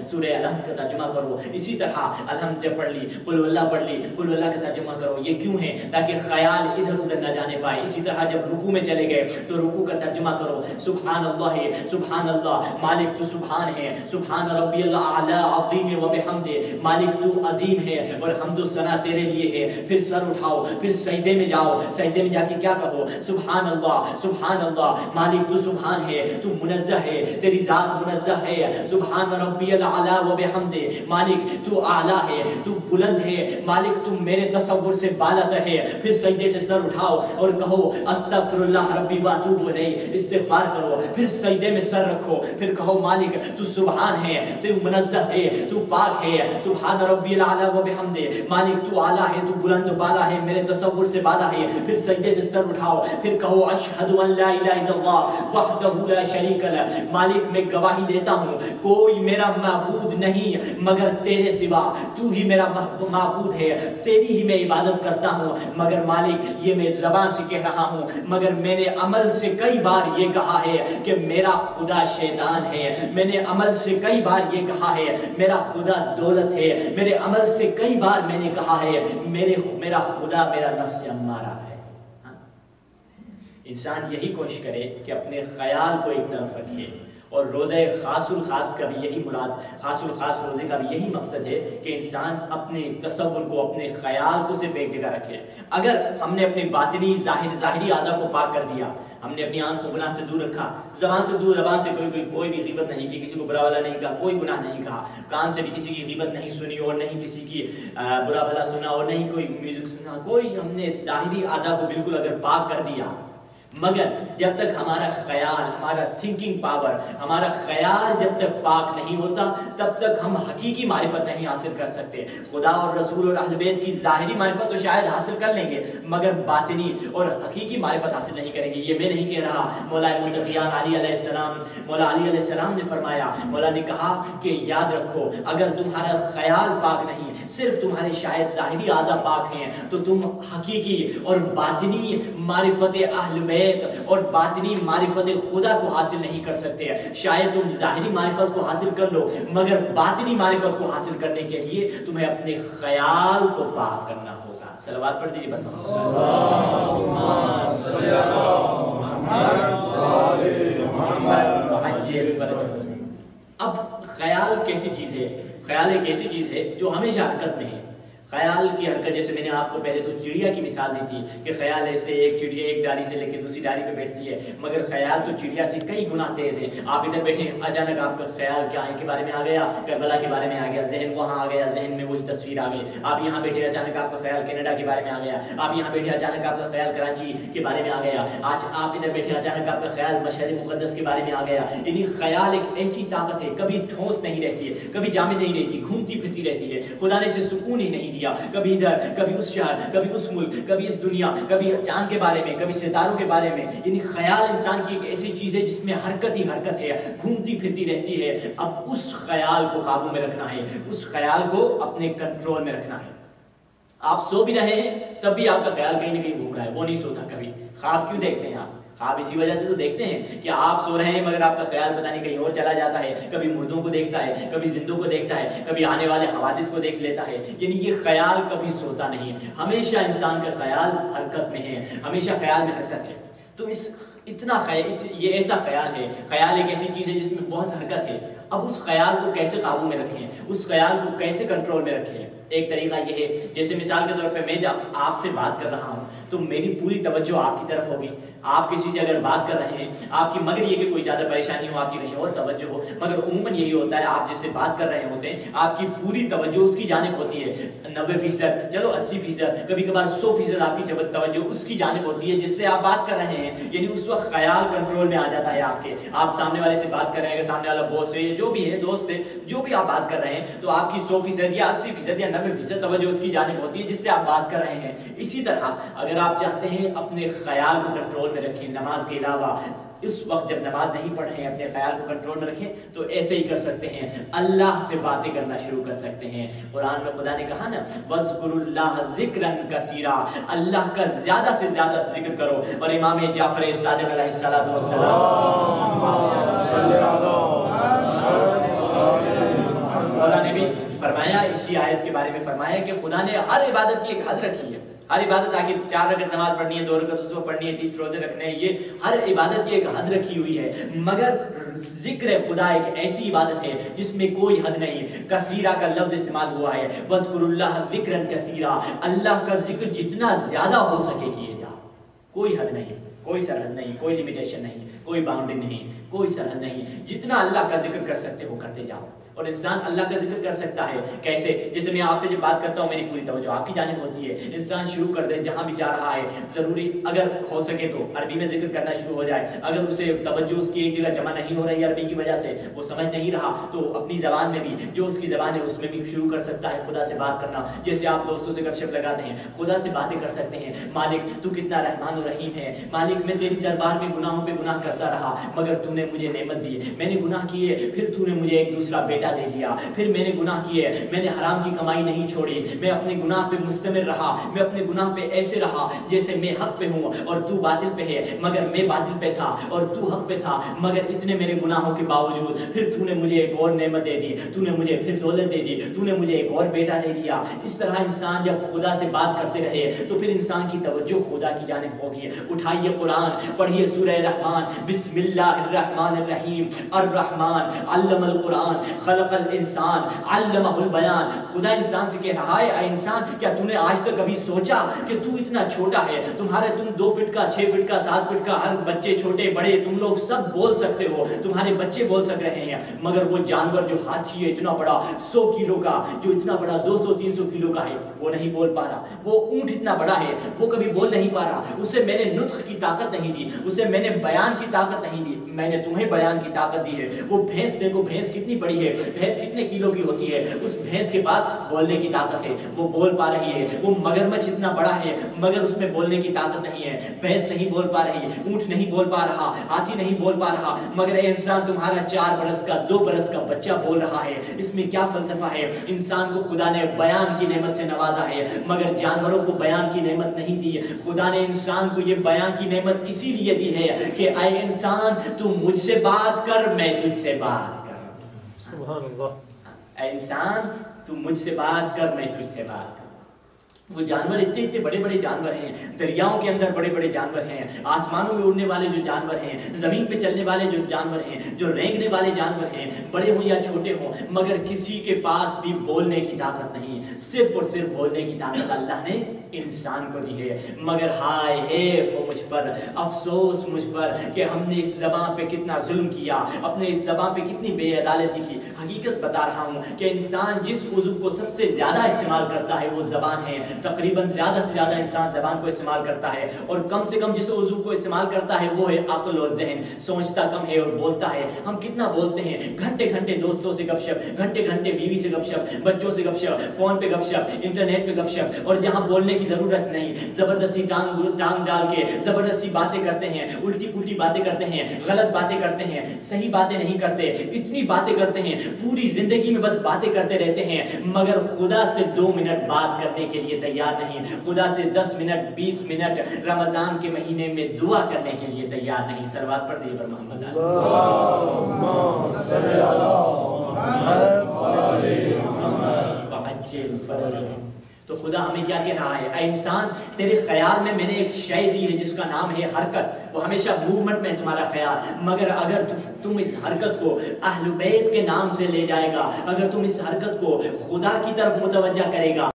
سورہ الحمد کا ترجمہ کرو. اسی طرح الحمد جب پڑھ لی قل واللہ پڑھ لی قل واللہ کا ترجمہ کرو. یہ کیوں ہے؟ تاکہ خیال ادھر ادھر نہ جانے پائے. اسی طرح جب رکوع میں چلے گئے تو رکوع کا ترجمہ کرو سبحان اللہ سبحان اللہ مالک تو سبحان ہے, سبحان ربی الاعلی عظیم و بحمد, مالک تو عظیم ہے اور حمد و ثنا تیرے لیے ہے. پھر سر اٹھاؤ, پھر سجدے میں جاؤ, سجدے میں جا کے کیا کہو سبحان اللہ مالک تو سبحان ہے, تو منزہ ہے, تیری ذات منزہ ہے. سبحان ربی الاعلی و بحمد, مالک تو اعلیٰ ہے, تو بلند ہے, مالک تم میرے تصور سے بالاتر ہے. پھر سجدے سے سر اٹھاؤ اور کہو استغفر اللہ ربی واتوب الیہ, استغفار کرو. پھر سجدے میں سر رکھو, پھر کہو مالک تو سبحان ہے, تو منزہ ہے, تو پاک ہے. سبحان ربی الاعلی و بحمد, مالک تو اعلیٰ ہے, تو بلند و بالا ہے, میرے تصور سے بالا ہے. پھر سجدے سے سر اٹھاؤ, پھر کہو اشہد ان لا الہ الا اللہ وحدہ لا شریک لہ, مالک میں گواہی دیتا ہوں کوئی میرا معبود نہیں مگر تیرے سوا, تو ہی میرا معبود ہے, تیری ہی میں عبادت کرتا ہوں. مگر مالک یہ میں زبان سے کہہ رہا ہوں, مگر میں نے عمل سے کئی بار یہ کہا ہے کہ میرا خدا شیطان ہے. میں نے عمل سے کئی بار یہ کہا ہے میرا خدا دولت ہے. میرے عمل سے کئی بار میں نے کہا ہے میرا خدا میرا نفس امارہ ہے. انسان یہی کوشش کرے کہ اپنے خیال کو ایک طرف رکھے, اور روزہ خاص الخاص کا بھی یہی مراد, خاص الخاص روزے کا بھی یہی مقصد ہے کہ انسان اپنے تصور کو, اپنے خیال کو صرف ایک جگہ رکھے. اگر ہم نے اپنی باطنی ظاہری اعضاء کو پاک کر دیا, ہم نے اپنی آنکھ کو گناہ سے دور رکھا, زبان سے دور, زبان سے کوئی بھی غیبت نہیں کی, کسی کو برا بھلا نہیں کہا, کوئی گناہ نہیں کہا, کان سے بھی کسی کی غیبت نہیں سنی اور نہیں کسی کی برا بھلا سنا اور نہیں کوئی میوزک سنا, کوئی, ہم نے اس ظاہری اعضاء کو بالکل اگر پاک کر دیا, مگر جب تک ہمارا خیال, ہمارا تھنکنگ پاور, ہمارا خیال جب تک پاک نہیں ہوتا تب تک ہم حقیقی معرفت نہیں حاصل کر سکتے. خدا اور رسول اور اہل بیت کی ظاہری معرفت تو شاید حاصل کر لیں گے مگر باطنی اور حقیقی معرفت حاصل نہیں کریں گے. یہ میں نہیں کہہ رہا, مولا متقیان علی علیہ السلام, مولا علی علیہ السلام نے فرمایا, مولا نے کہا کہ یاد رکھو اگر تمہارا خیال پاک نہیں, صرف تمہارے شاید ظاہری اعضاء پاک ہیں, تو تم حقیقی اور باطنی معرفت اہل بیت اور باطنی معرفت خدا کو حاصل نہیں کر سکتے. شاید تم ظاہری معرفت کو حاصل کر لو مگر باطنی معرفت کو حاصل کرنے کے لیے تمہیں اپنے خیال کو پاک کرنا ہوگا. صلوات پڑھ دیجیے. اب خیال کیسی چیز ہے؟ خیال ایک ایسی چیز ہے جو ہمیشہ حرکت میں ہے. خیال کی حرکت, جیسے میں نے آپ کو پہلے تو چڑیا کی مثال دی تھی کہ خیال ایسے ایک چڑیا ایک ڈالی سے لے کے دوسری ڈالی پہ بیٹھتی ہے, مگر خیال تو چڑیا سے کئی گنا تیز ہے. آپ ادھر بیٹھے, اچانک آپ کا خیال کیا ہے کے بارے میں آ گیا, کربلا کے بارے میں آ گیا, ذہن وہاں آ گیا, ذہن میں وہی تصویر آ گئی. آپ یہاں بیٹھے, اچانک آپ کا خیال کینیڈا کے بارے میں آ گیا. آپ یہاں بیٹھے, اچانک آپ کا خیال کراچی کے بارے میں آ گیا. آج آپ ادھر بیٹھے, اچانک آپ کا خیال مشہد مقدس کے بارے میں آ گیا. یعنی خیال ایک ایسی طاقت ہے, کبھی ٹھوس نہیں رہتی ہے, کبھی جامد نہیں رہتی, گھومتی پھرتی رہتی ہے. خدا نے اسے سکون ہی نہیں دیا, کبھی ادھر, کبھی اس شہر, کبھی اس ملک, کبھی اس دنیا, کبھی چاند کے بارے میں, کبھی ستاروں کے بارے میں. یعنی خیال انسان کی ایک ایسی چیز ہے جس میں حرکت ہی حرکت ہے, گھومتی پھرتی رہتی ہے. اب اس خیال کو قابو میں رکھنا ہے, اس خیال کو اپنے کنٹرول میں رکھنا ہے. آپ سو بھی رہے ہیں تب بھی آپ کا خیال کہیں نہ کہیں گھوم رہا ہے, وہ نہیں سوتا. کبھی خواب کیوں دیکھتے ہیں آپ؟ خواب اسی وجہ سے تو دیکھتے ہیں کہ آپ سو رہے ہیں مگر آپ کا خیال پتہ نہیں کہیں اور چلا جاتا ہے. کبھی مردوں کو دیکھتا ہے, کبھی زندوں کو دیکھتا ہے, کبھی آنے والے حوادث کو دیکھ لیتا ہے. یعنی یہ خیال کبھی سوتا نہیں, ہمیشہ انسان کا خیال حرکت میں ہے, ہمیشہ خیال میں حرکت ہے. تو یہ ایسا خیال ہے, خیال ایک ایسی چیز ہے جس میں بہت حرکت ہے. اب اس خیال کو کیسے قابو میں رکھیں, اس خیال کو کیسے کنٹرول میں رکھیں؟ ایک طریقہ یہ ہے, جیسے مثال کے طور پہ میں جب آپ سے بات کر رہا ہوں تو میری پوری توجہ آپ کی طرف ہوگی. آپ کسی سے اگر بات کر رہے ہیں, آپ کی, مگر یہ کہ کوئی زیادہ پریشانی ہو, آپ کی کہیں اور توجہ ہو, مگر عموماً یہی ہوتا ہے آپ جس سے بات کر رہے ہوتے ہیں آپ کی پوری توجہ اس کی جانب ہوتی ہے. 90%, چلو 80%, کبھی کبھار 100% آپ کی توجہ اس کی جانب ہوتی ہے جس سے آپ بات کر رہے ہیں. یعنی اس وقت خیال کنٹرول میں آ جاتا ہے آپ کے. آپ سامنے والے سے بات کر رہے ہیں, سامنے والا باس ہے, جو بھی ہے, دوست ہے, جو بھی آپ بات کر رہے ہیں, تو آپ کی 100% یا 80% یا 90% توجہ اس کی جانب ہوتی ہے جس سے آپ بات کر رہے ہیں. اسی طرح اگر آپ چاہتے ہیں اپنے خیال کو کنٹرول میں رکھیں نماز کے علاوہ, اس وقت جب نماز نہیں پڑھ رہے ہیں اپنے خیال کو کنٹرول میں رکھیں, تو ایسے ہی کر سکتے ہیں, اللہ سے باتیں کرنا شروع کر سکتے ہیں. قرآن میں خدا نے کہا نا, وَاذْكُرُوا اللَّهَ ذِكْرًا كَثِيرًا, اللہ کا زیادہ سے زیادہ ذکر کرو. اور امام جعفر صادق علیہ السلام فرمایا اسی آیت کے بارے میں فرمایا کہ خدا نے ہر عبادت کی ایک حد رکھی ہے. ہر عبادت آگے 4 رکعت نماز پڑھنی ہے، 2 رکعت اس وقت پڑھنی ہے، 30 روزے رکھنے ہیں، یہ ہر عبادت کی ایک حد رکھی ہوئی ہے. مگر ذکر خدا ایک ایسی عبادت ہے جس میں کوئی حد نہیں. کثیرہ کا لفظ استعمال ہوا ہے، وَاذْكُرُوا اللَّهَ ذِكْرًا كَثِيرًا، اللہ کا ذکر جتنا زیادہ ہو سکے کیے جا. کوئی حد نہیں، کوئی سرحد نہیں، کوئی لمیٹیشن نہیں، کوئی باؤنڈری نہیں، کوئی سرحد نہیں. جتنا اللہ کا ذکر کر سکتے ہو کرتے جاؤ. اور انسان اللہ کا ذکر کر سکتا ہے کیسے؟ جیسے میں آپ سے جب بات کرتا ہوں میری پوری توجہ آپ کی جانب ہوتی ہے. انسان شروع کر دے جہاں بھی جا رہا ہے، ضروری اگر ہو سکے تو عربی میں ذکر کرنا شروع ہو جائے. اگر اسے توجہ اس کی ایک جگہ جمع نہیں ہو رہی عربی کی وجہ سے، وہ سمجھ نہیں رہا، تو اپنی زبان میں بھی جو اس کی زبان ہے اس میں بھی شروع کر سکتا ہے خدا سے بات کرنا. جیسے آپ دوستوں سے گپ شپ لگاتے ہیں، خدا سے باتیں کر سکتے ہیں. مالک تو کتنا رحمان و رحیم ہے. مالک میں تیری دربار میں گناہوں پہ گناہ کرتا رہا، مگر تو نے مجھے نعمت دی. میں نے گناہ کیے، پھر تو نے مجھے ایک دوسرا بیٹا دے دیا. پھر میں نے گناہ کیے، میں نے حرام کی کمائی نہیں چھوڑی، میں اپنے گناہ پہ مستمر رہا، میں اپنے گناہ پہ ایسے رہا جیسے میں حق پہ ہوں اور تو باطل پہ ہے، مگر میں باطل پہ تھا اور تو حق پہ تھا. مگر اتنے میرے گناہوں کے باوجود پھر تو نے مجھے ایک اور نعمت دے دی، تو نے مجھے پھر دولت دے دی، تو نے مجھے ایک اور بیٹا دے دیا. اس طرح انسان جب خدا سے بات کرتے رہے تو پھر انسان کی توجہ خدا کی جانب ہوگی. اٹھائیے قرآن، پڑھیے سورہ رحمان. بسم اللہ الرحمن الرحیم. الرحمن علم القرآن خلق الانسان علمہ البیان. خدا انسان سے کہہ رہا ہے، اے انسان کیا تو نے آج تک کبھی سوچا کہ تو اتنا چھوٹا ہے؟ تم 2 فٹ کا، 6 فٹ کا، 7 فٹ کا، ہر بچے چھوٹے بڑے تم لوگ سب بول سکتے ہو، تمہارے بچے بول سک رہے ہیں. مگر وہ جانور جو ہاتھی ہے اتنا بڑا 100 کلو کا، جو اتنا بڑا 200-300 کلو کا ہے، وہ نہیں بول پا رہا. وہ اونٹ اتنا بڑا ہے، وہ کبھی بول نہیں پا رہا. اسے میں نے نطق کی طاقت نہیں دی، اسے میں نے بیان کی طاقت نہیں دی. میں نے تمہیں بیان کی طاقت دی ہے. وہ بھینس دیکھو، بھینس کتنی بڑی ہے، بھینس کتنے کلو کی ہوتی ہے. اس بھینس کے پاس بولنے کی طاقت ہے، وہ بول پا رہی ہے. وہ مگرمچھ اتنا بڑا ہے مگر اس میں بولنے کی طاقت نہیں ہے. بھینس نہیں بول پا رہی، اونٹ نہیں بول پا رہا، ہاتھی نہیں بول پا رہا. مگر اے انسان تمہارا 4 برس کا 2 برس کا بچہ بول رہا ہے. اس میں کیا فلسفہ ہے؟ انسان کو خدا نے بیان کی نعمت سے نوازا ہے، مگر جانوروں کو بیان کی نعمت نہیں دی. خدا نے انسان کو یہ بیان کی نعمت اسی لیے دی ہے کہ اے انسان تو مجھ سے بات کر، میں تجھ سے بات کر. سبحان اللہ. اے انسان تو مجھ سے بات کر، میں تجھ سے بات کر. وہ جانور اتنے بڑے بڑے جانور ہیں، دریاؤں کے اندر بڑے بڑے جانور ہیں، آسمانوں میں اڑنے والے جو جانور ہیں، زمین پہ چلنے والے جو جانور ہیں، جو رینگنے والے جانور ہیں، بڑے ہوں یا چھوٹے ہوں، مگر کسی کے پاس بھی بولنے کی طاقت نہیں. صرف اور صرف بولنے کی طاقت اللہ نے انسان کو دی ہے. مگر ہائے حیف ہو مجھ پر، افسوس مجھ پر کہ ہم نے اس زبان پہ کتنا ظلم کیا، اپنے اس زبان پہ کتنی بے عدالتی کی. حقیقت بتا رہا ہوں کہ انسان جس عضو کو سب سے زیادہ استعمال کرتا ہے وہ زبان ہے. تقریباً زیادہ سے زیادہ انسان زبان کو استعمال کرتا ہے، اور کم سے کم جس عضو کو استعمال کرتا ہے وہ ہے عقل اور ذہن. سوچتا کم ہے اور بولتا ہے. ہم کتنا بولتے ہیں، گھنٹے گھنٹے دوستوں سے گپ شپ، گھنٹے گھنٹے بیوی سے گپ شپ، بچوں سے گپ شپ، فون پہ گپ شپ، انٹرنیٹ پہ گپ شپ. اور جہاں بولنے کی ضرورت نہیں زبردستی ٹانگ ڈال کے زبردستی باتیں کرتے ہیں، الٹی پلٹی باتیں کرتے ہیں، غلط باتیں کرتے ہیں، صحیح باتیں نہیں کرتے. اتنی باتیں کرتے ہیں، پوری زندگی میں بس باتیں کرتے رہتے ہیں، مگر خدا سے 2 منٹ بات کرنے کے لیے تیار نہیں. خدا سے 10 منٹ 20 منٹ رمضان کے مہینے میں دعا کرنے کے لیے تیار نہیں. سلوات پڑھ دیجیے پر محمد اللہم صلی علی محمد وعجل فرجہ. تو خدا ہمیں کیا کہہ رہا ہے؟ اے انسان تیرے خیال میں میں نے ایک شے دی ہے جس کا نام ہے حرکت. وہ ہمیشہ موومنٹ میں ہے تمہارا خیال، مگر اگر تم اس حرکت کو اہل بیت کے نام سے لے جائے گا، اگر تم اس حرکت کو خدا کی طرف متوجہ کرے گا،